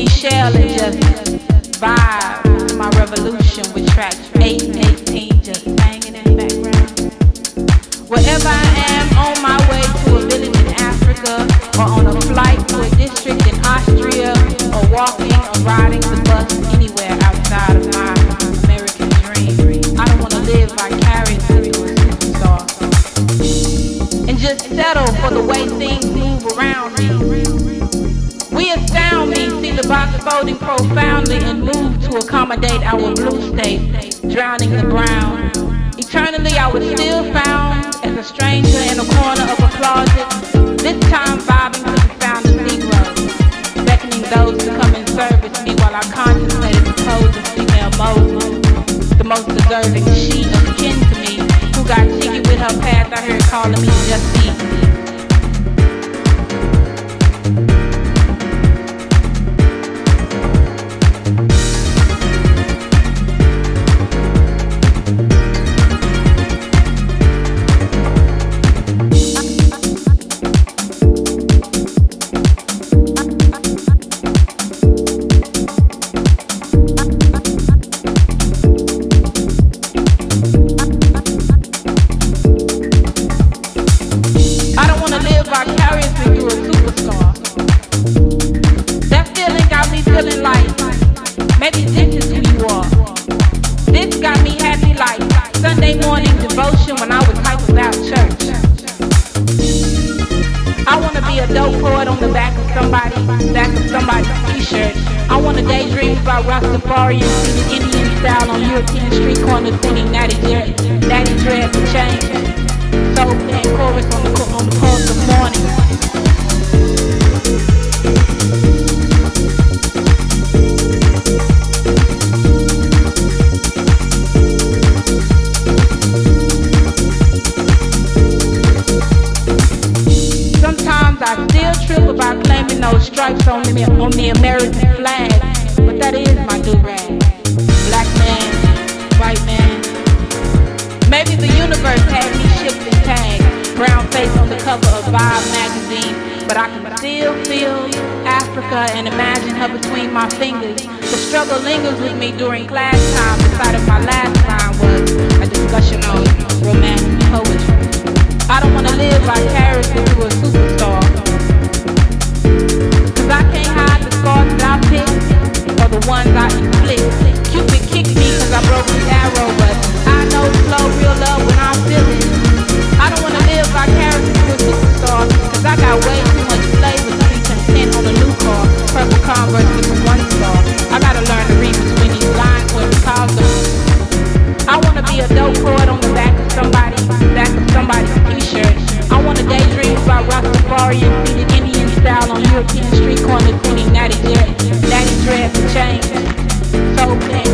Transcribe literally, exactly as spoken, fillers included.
Shell and just vibe to my revolution with tracks eight and eighteen just banging in the background. Wherever I am, on my way to a village in Africa, or on a flight to a district in Austria, or walking or riding the bus anywhere outside of my American dream, I don't want to live vicariously through a superstar and just settle for the way things move around me. We astound me, see the box folding profoundly and move to accommodate our blue state, drowning the brown. Eternally I was still found as a stranger in a corner of a closet, this time vibing to the sound of Negroes, beckoning those to come and service me while I contemplated the pose of female Moses, the most deserving she of kin to me, who got cheeky with her path I heard calling me just eat. Rastafarian, seated Indian style on European street corners, singing Natty Dread, Natty Dread for change. Soul playing chorus on the on the pulse of morning. Sometimes I still trip about claiming those stripes on the on the American flag. But that is my do-rag. Black man, white man. Maybe the universe had me shipped and tagged, brown face on the cover of Vibe magazine, but I can still feel Africa and imagine her between my fingers. The struggle lingers with me during class time. The side of my last line was a discussion on romantic poetry. I don't want to live vicariously through a superstar, cause I can't hide the scars that I picked, the ones I inflict. Cupid kicked me cause I broke his arrow, but I know slow real love when I feel it. I don't wanna live vicariously through a superstar, cause I got way too much flavor to be content on a new car, purple Converse with a one star. I gotta learn to read between these lines when it calls them. I wanna be a dope poet on the back of somebody, back of somebody's t-shirt. I wanna daydream about Rastafarian, seated Indian style on European street corners, singing Natty Dread, Natty Dread for change. So